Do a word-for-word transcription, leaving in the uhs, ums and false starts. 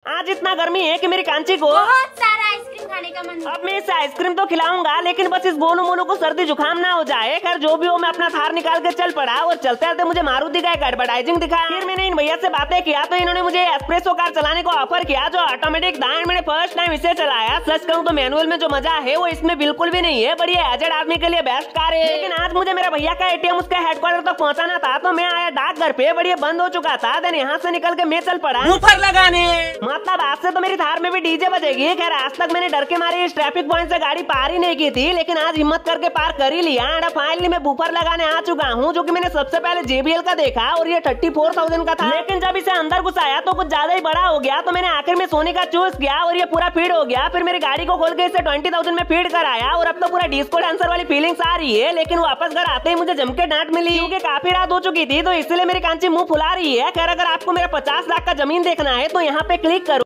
आज इतना गर्मी है कि मेरी कांची को बहुत सारा आइसक्रीम खाने का मन है। अब मैं इसे आइसक्रीम तो खिलाऊंगा, लेकिन बस इस गोनू मोनू को सर्दी जुकाम ना हो जाए। खैर जो भी हो, मैं अपना थार निकाल के चल पड़ा और चलते चलते मुझे मारुति का एक एडवर्टाइजिंग दिखा। फिर मैंने इन भैया से बातें किया तो इन्होंने मुझे एस्प्रेसो कार चलाने को ऑफर किया जो ऑटोमेटिक था। मैंने फर्स्ट टाइम इसे चलाया। सच कहूँ तो मैनुअल में जो मजा है वो इसमें बिल्कुल भी नहीं है। बढ़िया एजेड आदमी के लिए बेस्ट कार है। लेकिन आज मुझे मेरा भैया का एटीएम उसके हेडक्वार्टर तक पहुंचाना था तो मैं आया डाक घर पे। बढ़िया बंद हो चुका था। देन यहाँ से निकल के मैं चल पड़ा ऊपर लगाने। मतलब आज से तो मेरी थार में भी डीजे बजेगी। खैर आज तक मैंने डर के मारे इस ट्रैफिक पॉइंट से गाड़ी पार ही नहीं की थी, लेकिन आज हिम्मत करके पार कर ही लिया। फाइनली मैं बूफर लगाने आ चुका हूँ, जो कि मैंने सबसे पहले जेबीएल का देखा और ये थर्टी फोर थाउजेंड का था। लेकिन जब इसे अंदर घुसाया तो कुछ ज्यादा ही बड़ा हो गया, तो मैंने आखिर में सोनी का चूज किया और ये पूरा फीड हो गया। फिर मेरी गाड़ी को खोल के इसे ट्वेंटी थाउजेंड में फीड कराया और अब तो पूरा डिस्को डांसर वाली फीलिंग्स आ रही है। लेकिन वापस घर आते ही मुझे जम के डांट मिली क्योंकि काफी रात हो चुकी थी, तो इसलिए मेरी कांची मुंह फुला रही है। खैर अगर आपको मेरा पचास लाख का जमीन देखना है तो यहाँ पे क्लिक करो।